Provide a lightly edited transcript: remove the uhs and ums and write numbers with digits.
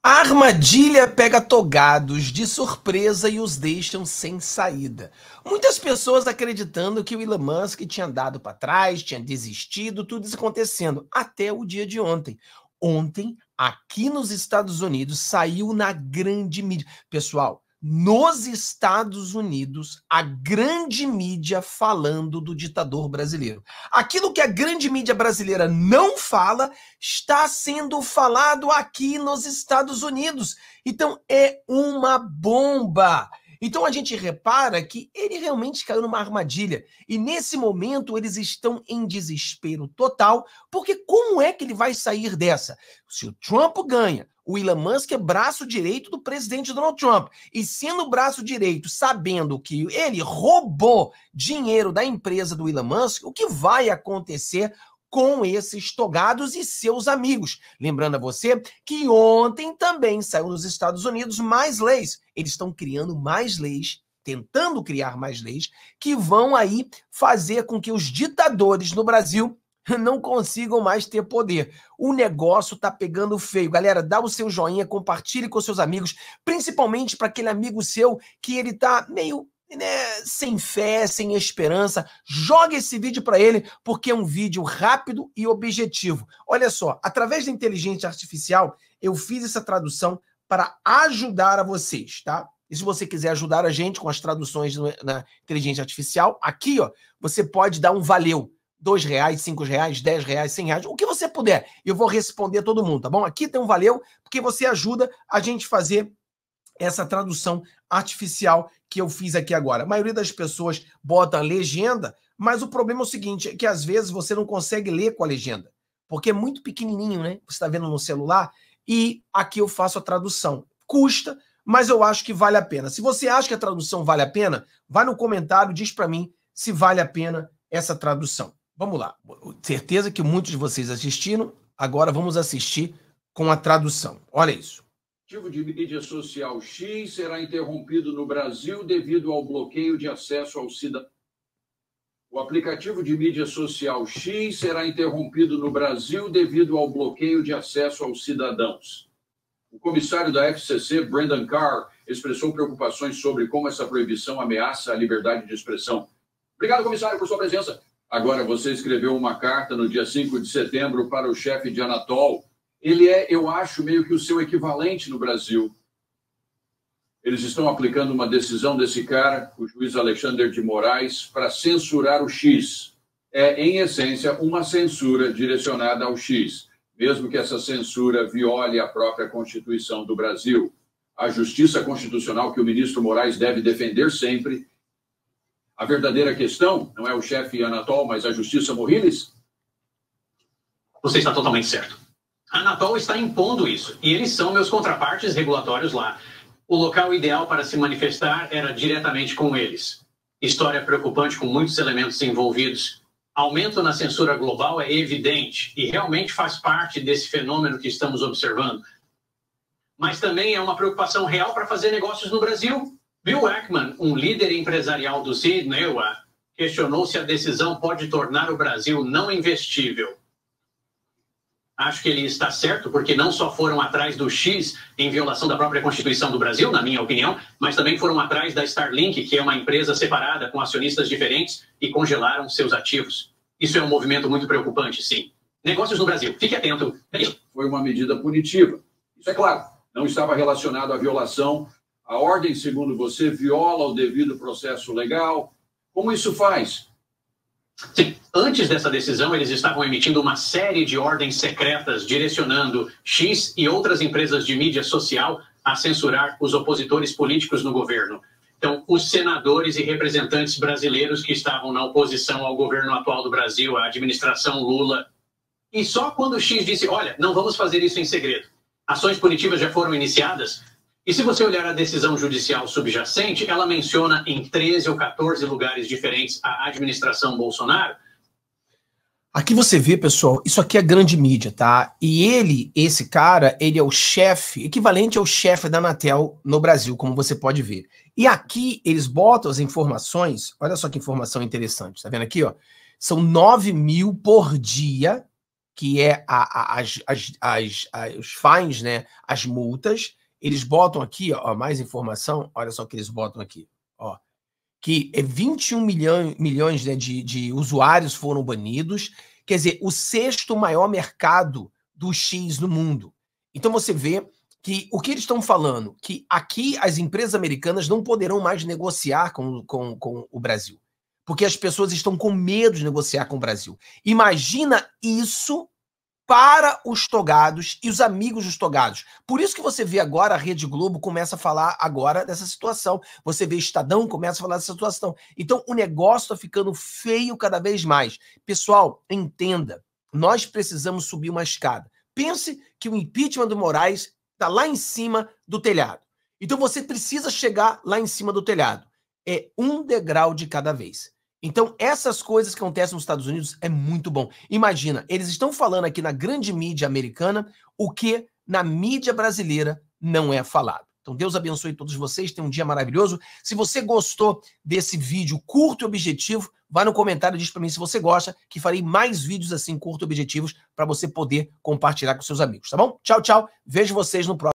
A armadilha pega togados de surpresa e os deixam sem saída. Muitas pessoas acreditando que o Elon Musk tinha andado para trás, tinha desistido, tudo isso acontecendo, até o dia de ontem. Ontem, aqui nos Estados Unidos, saiu na grande mídia. Pessoal, nos Estados Unidos, a grande mídia falando do ditador brasileiro. Aquilo que a grande mídia brasileira não fala, está sendo falado aqui nos Estados Unidos. Então, é uma bomba. Então, a gente repara que ele realmente caiu numa armadilha. E, nesse momento, eles estão em desespero total, porque como é que ele vai sair dessa? Se o Trump ganha, o Elon Musk é braço direito do presidente Donald Trump. E sendo braço direito, sabendo que ele roubou dinheiro da empresa do Elon Musk, o que vai acontecer com esses togados e seus amigos? Lembrando a você que ontem também saiu nos Estados Unidos mais leis. Eles estão criando mais leis, tentando criar mais leis, que vão aí fazer com que os ditadores no Brasil não consigam mais ter poder. O negócio tá pegando feio. Galera, dá o seu joinha, compartilhe com seus amigos, principalmente para aquele amigo seu que ele tá meio sem fé, sem esperança. Joga esse vídeo para ele, porque é um vídeo rápido e objetivo. Olha só, através da inteligência artificial, eu fiz essa tradução para ajudar a vocês, tá? E se você quiser ajudar a gente com as traduções na inteligência artificial, aqui, ó, você pode dar um valeu. R$2, R$5, R$10, R$100, o que você puder. Eu vou responder todo mundo, tá bom? Aqui tem um valeu, porque você ajuda a gente fazer essa tradução artificial que eu fiz aqui agora. A maioria das pessoas bota a legenda, mas o problema é o seguinte, é que às vezes você não consegue ler com a legenda, porque é muito pequenininho, né? Você está vendo no celular, e aqui eu faço a tradução. Custa, mas eu acho que vale a pena. Se você acha que a tradução vale a pena, vai no comentário, diz para mim se vale a pena essa tradução. Vamos lá. Certeza que muitos de vocês assistiram. Agora vamos assistir com a tradução. Olha isso. O aplicativo de mídia social X será interrompido no Brasil devido ao bloqueio de acesso ao cidadão. O aplicativo de mídia social X será interrompido no Brasil devido ao bloqueio de acesso aos cidadãos. O comissário da FCC, Brendan Carr, expressou preocupações sobre como essa proibição ameaça a liberdade de expressão. Obrigado, comissário, por sua presença. Agora, você escreveu uma carta no dia 5 de setembro para o chefe de Anatol. Ele é, eu acho, meio que o seu equivalente no Brasil. Eles estão aplicando uma decisão desse cara, o juiz Alexandre de Moraes, para censurar o X. É, em essência, uma censura direcionada ao X, mesmo que essa censura viole a própria Constituição do Brasil. A justiça constitucional que o ministro Moraes deve defender sempre. A verdadeira questão não é o chefe Anatol, mas a justiça Morriles? Você está totalmente certo. A Anatol está impondo isso, e eles são meus contrapartes regulatórios lá. O local ideal para se manifestar era diretamente com eles. História preocupante com muitos elementos envolvidos. Aumento na censura global é evidente e realmente faz parte desse fenômeno que estamos observando. Mas também é uma preocupação real para fazer negócios no Brasil. Bill Ackman, um líder empresarial do Sydney, questionou se a decisão pode tornar o Brasil não investível. Acho que ele está certo, porque não só foram atrás do X em violação da própria Constituição do Brasil, na minha opinião, mas também foram atrás da Starlink, que é uma empresa separada com acionistas diferentes, e congelaram seus ativos. Isso é um movimento muito preocupante, sim. Negócios no Brasil, fique atento. Foi uma medida punitiva. Isso é claro, não estava relacionado à violação. A ordem, segundo você, viola o devido processo legal. Como isso faz? Sim, antes dessa decisão, eles estavam emitindo uma série de ordens secretas direcionando X e outras empresas de mídia social a censurar os opositores políticos no governo. Então, os senadores e representantes brasileiros que estavam na oposição ao governo atual do Brasil, à administração Lula. E só quando o X disse, olha, não vamos fazer isso em segredo. Ações punitivas já foram iniciadas. E se você olhar a decisão judicial subjacente, ela menciona em 13 ou 14 lugares diferentes a administração Bolsonaro. Aqui você vê, pessoal, isso aqui é grande mídia, tá? E ele, esse cara, ele é o chefe, equivalente ao chefe da Anatel no Brasil, como você pode ver. E aqui eles botam as informações, olha só que informação interessante, tá vendo aqui, ó? São 9 mil por dia que é os fines, né? As multas. Eles botam aqui, ó, mais informação. Olha só o que eles botam aqui, ó. Que 21 milhões né, de usuários foram banidos. Quer dizer, o 6º maior mercado do X no mundo. Então você vê que o que eles estão falando, que aqui as empresas americanas não poderão mais negociar com o Brasil, porque as pessoas estão com medo de negociar com o Brasil. Imagina isso para os togados e os amigos dos togados. Por isso que você vê agora a Rede Globo começa a falar agora dessa situação. Você vê Estadão começa a falar dessa situação. Então o negócio está ficando feio cada vez mais. Pessoal, entenda, nós precisamos subir uma escada. Pense que o impeachment do Moraes está lá em cima do telhado. Então você precisa chegar lá em cima do telhado. É um degrau de cada vez. Então, essas coisas que acontecem nos Estados Unidos é muito bom. Imagina, eles estão falando aqui na grande mídia americana o que na mídia brasileira não é falado. Então, Deus abençoe todos vocês, tenham um dia maravilhoso. Se você gostou desse vídeo curto e objetivo, vai no comentário e diz para mim se você gosta, que farei mais vídeos assim, curto e objetivos, para você poder compartilhar com seus amigos, tá bom? Tchau, tchau. Vejo vocês no próximo.